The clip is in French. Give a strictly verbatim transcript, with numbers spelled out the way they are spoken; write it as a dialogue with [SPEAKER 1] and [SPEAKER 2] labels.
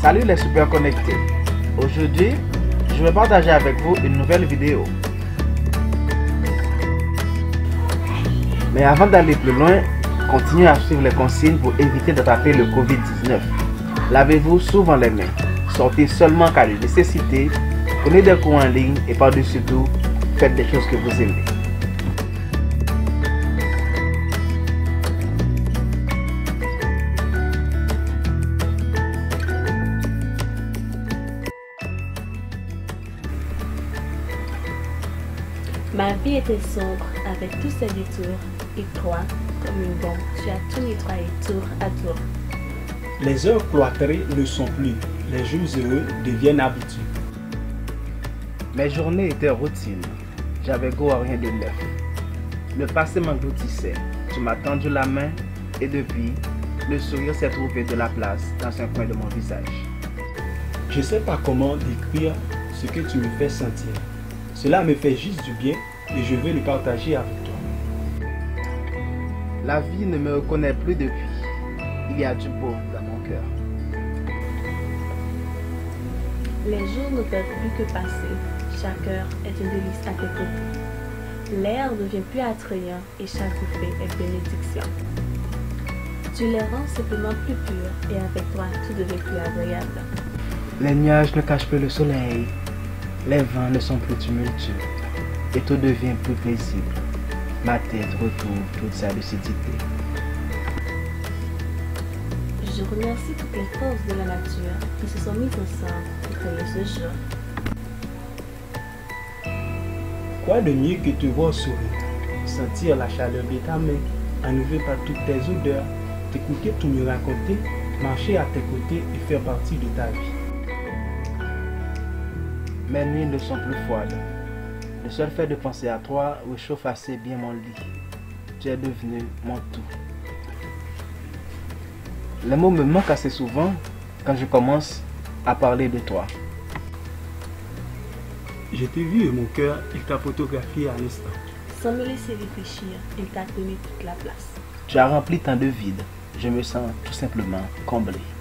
[SPEAKER 1] Salut les super connectés. Aujourd'hui, je vais partager avec vous une nouvelle vidéo. Mais avant d'aller plus loin, continuez à suivre les consignes pour éviter d'attraper le Covid dix-neuf. Lavez-vous souvent les mains. Sortez seulement car de nécessité. Prenez des cours en ligne et par-dessus tout, faites des choses que vous aimez.
[SPEAKER 2] Ma vie était sombre avec tous ces détours et toi, comme une bombe, tu as tout nettoyé tour à tour.
[SPEAKER 3] Les heures cloîtrées ne sont plus, les jours heureux deviennent habitudes.
[SPEAKER 1] Mes journées étaient routines, j'avais goût à rien de neuf. Le passé m'engloutissait, tu m'as tendu la main et depuis, le sourire s'est trouvé de la place dans un coin de mon visage.
[SPEAKER 3] Je ne sais pas comment décrire ce que tu me fais sentir. Cela me fait juste du bien et je veux le partager avec toi.
[SPEAKER 1] La vie ne me reconnaît plus depuis. Il y a du beau dans mon cœur.
[SPEAKER 2] Les jours ne peuvent plus que passer. Chaque heure est une délice à tes côtés. L'air ne devient plus attrayant et chaque bouffée est bénédiction. Tu les rends simplement plus purs et avec toi tout devient plus agréable.
[SPEAKER 1] Les nuages ne cachent plus le soleil. Les vents ne sont plus tumultueux et tout devient plus paisible. Ma tête retrouve toute sa lucidité.
[SPEAKER 2] Je remercie toutes les forces de la nature qui se sont mises ensemble pour créer ce jour.
[SPEAKER 3] Quoi de mieux que te voir sourire, sentir la chaleur de ta main, enlever par toutes tes odeurs, t'écouter tout me raconter, marcher à tes côtés et faire partie de ta vie.
[SPEAKER 1] Mes nuits ne sont plus froides. Le seul fait de penser à toi réchauffe assez bien mon lit. Tu es devenu mon tout. Les mots me manquent assez souvent quand je commence à parler de toi.
[SPEAKER 3] Je t'ai vu et mon cœur, il t'a photographié à l'instant.
[SPEAKER 2] Sans me laisser réfléchir, il t'a donné toute la place.
[SPEAKER 1] Tu as rempli tant de vide. Je me sens tout simplement comblé.